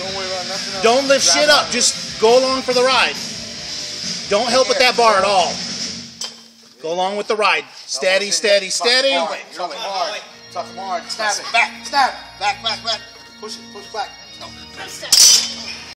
Don't worry about nothing else. Don't lift shit up. Just go along for the ride. Don't help with that bar at all. Go along with the ride. Steady, steady, steady. Tuck him hard. Tuck him hard. Snap it. Back. Snap. Back. Push it. Push back. No.